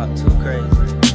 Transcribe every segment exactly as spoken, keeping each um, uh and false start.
Wow, too crazy.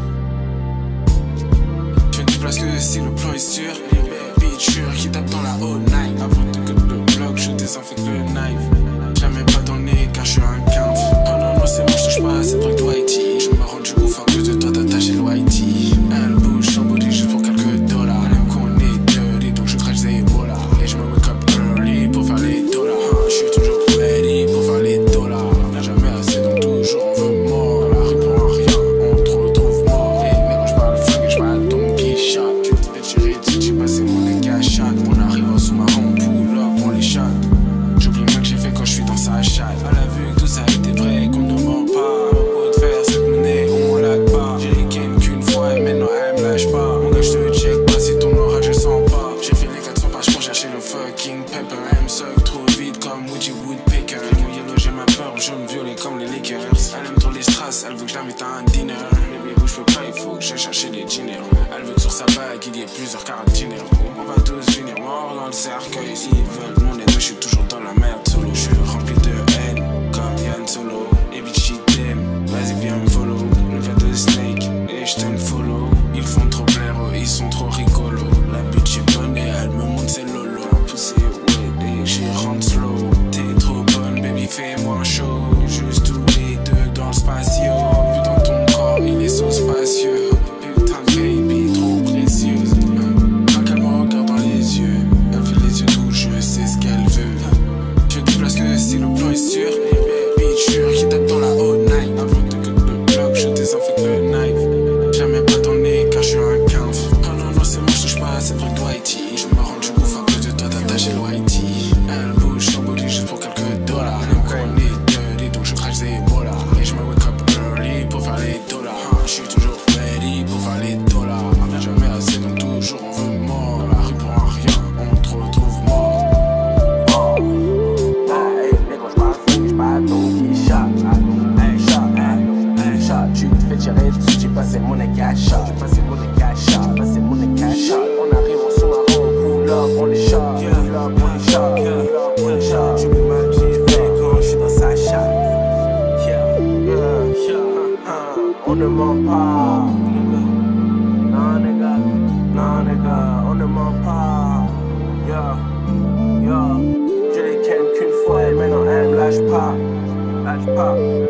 Je me déplace que si le plan est sûr. Bitch sûr qui tape dans la all night. Avant de que le bloc, je désinfecte le knife. Jamais pas dans le nez car je suis un quinze. Oh non, non, c'est bon, je touche pas à cette truc de whitey. Je me rends du ouf à cause de toi, t'attacher le whitey. Elle bouge sans body juste pour quelques dollars. Elle aime qu'on est dirty, donc je crache des ebola. Et je me wake up early pour faire les dollars. Je suis toujours ready pour faire les dollars. On n'a jamais assez, donc toujours on veut mort. La rue pour un rien, on te retrouve mort. Et négro, j'parle flingue et j'parle ton qui shot. Tu te fais tirer dessus, j'ai passé mon dégât shot. On arrive en sous-marin, on pull up, on les shot. J'oublie même que j'ai fait quand je suis dans sa chatte. Elle a vu que tout ça était vrai, qu'on ne ment pas. Au de faire cette monnaie, on lag pas. J'ai les ken qu'une fois et maintenant elle me lâche pas. Mon gars, je te check pas si ton orage je sens pas. J'ai fait les quatre cents pages pour chercher le fucking pepper. Elle me suck trop vite comme Woody Woodpecker. Mon yellow, j'ai ma peur, je me violer comme les Lakers. Elle aime trop les strass, elle veut que je l'invite à un dinner. Les bébés, je peux pas, il faut que j'aille chercher les diners. Elle veut que sur sa bague il y ait plusieurs carabiners. On va tous finir morts dans le cercueil. S'ils veulent mon aide, je suis toujours dans la merde solo. Je suis rempli de haine comme Yann Solo. Et bitch ils t'aiment, vas-y viens me follow. Le verre de snake et je t'aime follow. Ils font trop plaire, ils sont trop rigolos. La bitch est bonne et elle me montre ses lolo. Poussé ouais et j'y rentre slow. T'es trop bonne baby, fais-moi un show. Juste tous les deux dans le spatio. Putain ton corps il est so spacieux. Putain de baby trop précieuse. Quand elle me regarde dans les yeux, elle fait les yeux doux, je sais ce qu'elle veut. Je déplace que si le plan est sûr. Bitch sûr qui tape dans la all night. Avant de que le bloc, je désinfecte le knife. Jamais pas dans le nez car je suis un quinze. Oh non, non, c'est bon, je touche pas à cette truc de whitey. Je me rends du ouf à cause de toi, t'attacher le whitey. Elle bouge sans body juste pour quelques dollars. Elle aime qu'on est dirty, donc je crache des ebola. Et je me wake up early pour faire les dollars. Je suis toujours ready pour faire les dollars. On n'a jamais assez, donc toujours on veut mort. La rue pour un rien, on te retrouve mort. Tirer dessus, j'ai passé mon négà shot. J'ai passé mon négà shot, passé mon négà shot. On arrive en sous-marin, on pull up, on les shot. Pull up, on les shot, pull up, on les shot. J'oublie mal que j'ai fait quand je suis dans sa chatte. Yeah, yeah, yeah. On ne ment pas. Non, les gars, non, les gars, on ne ment pas. Yeah, yeah. Je les ken qu'une fois et maintenant elle me lâche pas. Lâche pas.